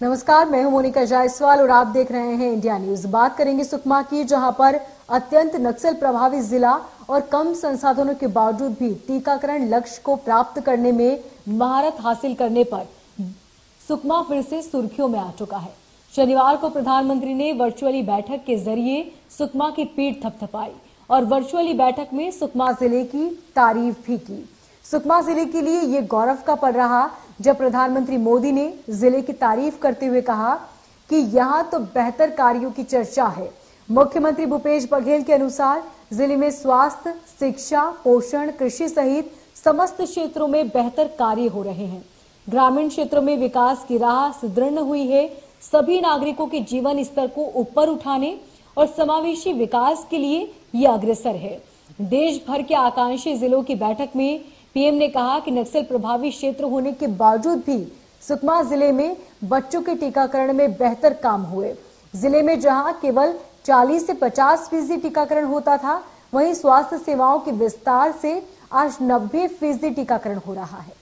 नमस्कार, मैं हूं मोनिका जायसवाल और आप देख रहे हैं इंडिया न्यूज। बात करेंगे सुकमा की, जहां पर अत्यंत नक्सल प्रभावित जिला और कम संसाधनों के बावजूद भी टीकाकरण लक्ष्य को प्राप्त करने में महारत हासिल करने पर सुकमा फिर से सुर्खियों में आ चुका है। शनिवार को प्रधानमंत्री ने वर्चुअली बैठक के जरिए सुकमा की पीठ थपथपाई और वर्चुअली बैठक में सुकमा जिले की तारीफ भी की। सुकमा जिले के लिए ये गौरव का पल रहा जब प्रधानमंत्री मोदी ने जिले की तारीफ करते हुए कहा कि यहां तो बेहतर कार्यों की चर्चा है। मुख्यमंत्री भूपेश बघेल के अनुसार जिले में स्वास्थ्य, शिक्षा, पोषण, कृषि सहित समस्त क्षेत्रों में बेहतर कार्य हो रहे हैं। ग्रामीण क्षेत्रों में विकास की राह सुदृढ़ हुई है। सभी नागरिकों के जीवन स्तर को ऊपर उठाने और समावेशी विकास के लिए ये अग्रसर है। देश भर के आकांक्षी जिलों की बैठक में पीएम ने कहा कि नक्सल प्रभावित क्षेत्र होने के बावजूद भी सुकमा जिले में बच्चों के टीकाकरण में बेहतर काम हुए। जिले में जहां केवल 40 से 50% टीकाकरण होता था, वहीं स्वास्थ्य सेवाओं के विस्तार से आज 90% टीकाकरण हो रहा है।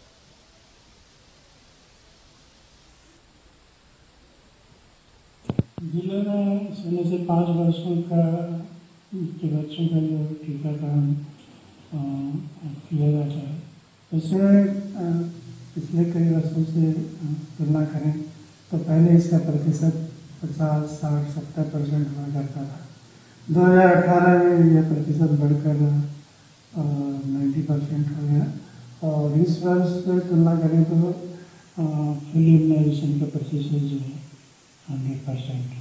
जिले में शून्य से 5 वर्षों के बच्चों का जो टीकाकरण किया जाता है, उसमें पिछले कई वर्षों से तुलना करें तो पहले इसका प्रतिशत 50, 60, 70% हुआ करता था। 2018 में यह प्रतिशत बढ़कर 90% हो गया और इस वर्ष से तुलना करें तो फुल इम्यूनाइजेशन का प्रतिशत जो है 100%।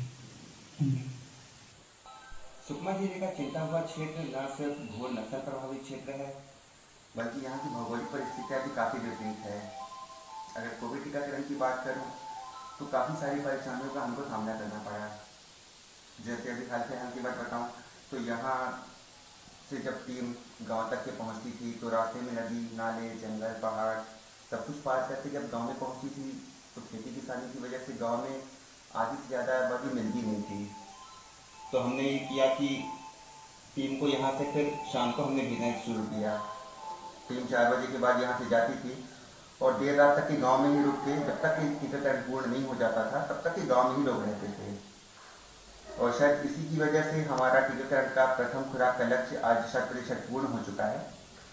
सुकमा जिले का चिंता हुआ क्षेत्र न सिर्फ घोर नक्सल प्रभावित क्षेत्र है, बल्कि यहाँ की भौगोलिक परिस्थितियाँ भी काफ़ी विपरीत है। अगर कोविड टीकाकरण की बात करूँ तो काफ़ी सारी परेशानियों का हमको सामना करना पड़ा। जैसे अभी हाल फिलहाल की बात बताऊँ तो यहाँ से जब टीम गांव तक के पहुँचती थी तो रास्ते में नदी, नाले, जंगल, पहाड़ सब कुछ पार करके जब गाँव में पहुँची थी तो खेती किसानी की वजह से गाँव में आधी से ज़्यादा आबादी मिलती नहीं थी। तो हमने ये किया कि टीम को यहाँ से फिर शाम को हमने भेजना शुरू किया। टीम 4 बजे के बाद यहाँ से जाती थी और देर रात तक के गांव में ही रुक के जब तक टीकाकरण पूर्ण नहीं हो जाता था तब तक के गांव में ही लोग रहते थे। और शायद इसी की वजह से हमारा टीकाकरण का प्रथम खुराक का लक्ष्य आज 100% पूर्ण हो चुका है।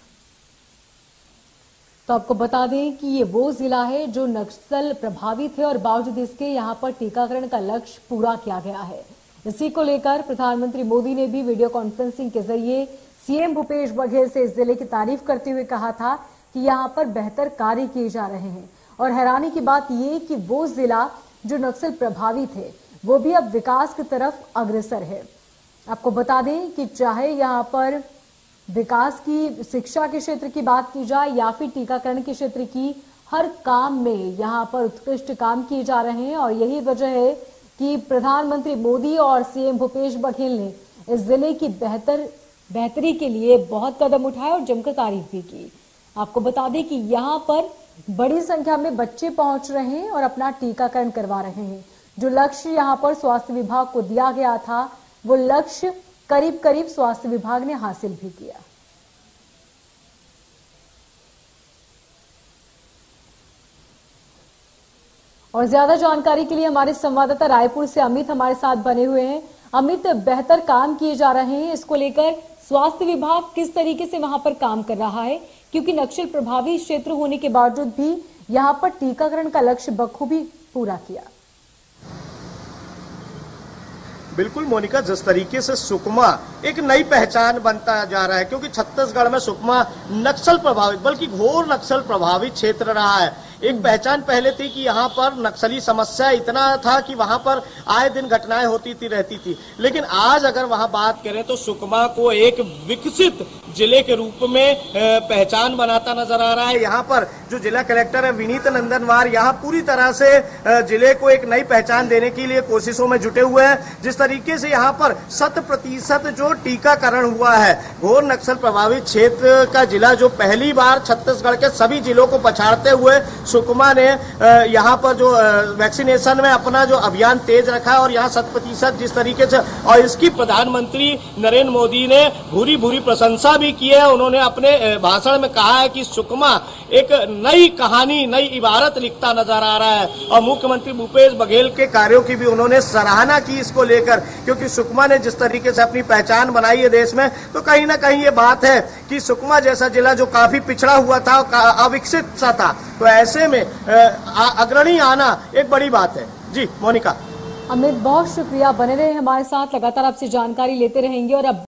तो आपको बता दें कि ये वो जिला है जो नक्सल प्रभावित है और बावजूद इसके यहाँ पर टीकाकरण का लक्ष्य पूरा किया गया है। इसी को लेकर प्रधानमंत्री मोदी ने भी वीडियो कॉन्फ्रेंसिंग के जरिए सीएम भूपेश बघेल से इस जिले की तारीफ करते हुए कहा था कि यहाँ पर बेहतर कार्य किए जा रहे हैं। और हैरानी की बात ये कि वो जिला जो नक्सल प्रभावित है वो भी अब विकास की तरफ अग्रसर है। आपको बता दें कि चाहे यहाँ पर विकास की, शिक्षा के क्षेत्र की बात की जाए या फिर टीकाकरण के क्षेत्र की, हर काम में यहाँ पर उत्कृष्ट काम किए जा रहे हैं। और यही वजह है कि प्रधानमंत्री मोदी और सीएम भूपेश बघेल ने इस जिले की बेहतरी के लिए बहुत कदम उठाए और जमकर तारीफ भी की। आपको बता दें कि यहाँ पर बड़ी संख्या में बच्चे पहुंच रहे हैं और अपना टीकाकरण करवा रहे हैं। जो लक्ष्य यहाँ पर स्वास्थ्य विभाग को दिया गया था वो लक्ष्य करीब करीब स्वास्थ्य विभाग ने हासिल भी किया। और ज्यादा जानकारी के लिए हमारे संवाददाता रायपुर से अमित हमारे साथ बने हुए हैं। अमित, बेहतर काम किए जा रहे हैं, इसको लेकर स्वास्थ्य विभाग किस तरीके से वहां पर काम कर रहा है, क्योंकि नक्सल प्रभावित क्षेत्र होने के बावजूद भी यहां पर टीकाकरण का लक्ष्य बखूबी पूरा किया? बिल्कुल मोनिका, जिस तरीके से सुकमा एक नई पहचान बनता जा रहा है, क्योंकि छत्तीसगढ़ में सुकमा नक्सल प्रभावित बल्कि घोर नक्सल प्रभावित क्षेत्र रहा है। एक पहचान पहले थी कि यहाँ पर नक्सली समस्या इतना था कि वहां पर आए दिन घटनाएं होती थी रहती थी, लेकिन आज अगर वहां बात करें तो सुकमा को एक विकसित जिले के रूप में पहचान बनाता नजर आ रहा है। यहाँ पर जो जिला कलेक्टर है विनीत नंदनवार यहाँ पूरी तरह से जिले को एक नई पहचान देने के लिए कोशिशों में जुटे हुए हैं। जिस तरीके से यहाँ पर 100% जो टीकाकरण हुआ है, घोर नक्सल प्रभावित क्षेत्र का जिला जो पहली बार छत्तीसगढ़ के सभी जिलों को पछाड़ते हुए सुकमा ने यहाँ पर जो वैक्सीनेशन में अपना जो अभियान तेज रखा है और यहाँ 100% जिस तरीके से, और इसकी प्रधानमंत्री नरेंद्र मोदी ने भूरी प्रशंसा भी की है। उन्होंने अपने भाषण में कहा है कि सुकमा एक नई कहानी, नई इबारत लिखता नजर आ रहा है, और मुख्यमंत्री भूपेश बघेल के कार्यों की भी उन्होंने सराहना की इसको लेकर, क्योंकि सुकमा ने जिस तरीके से अपनी पहचान बनाई है देश में, तो कहीं ना कहीं ये बात है कि सुकमा जैसा जिला जो काफी पिछड़ा हुआ था, अविकसित सा था, तो ऐसे में अग्रणी आना एक बड़ी बात है। जी मोनिका। अमित, बहुत शुक्रिया, बने रहे हमारे साथ, लगातार आपसे जानकारी लेते रहेंगे। और अब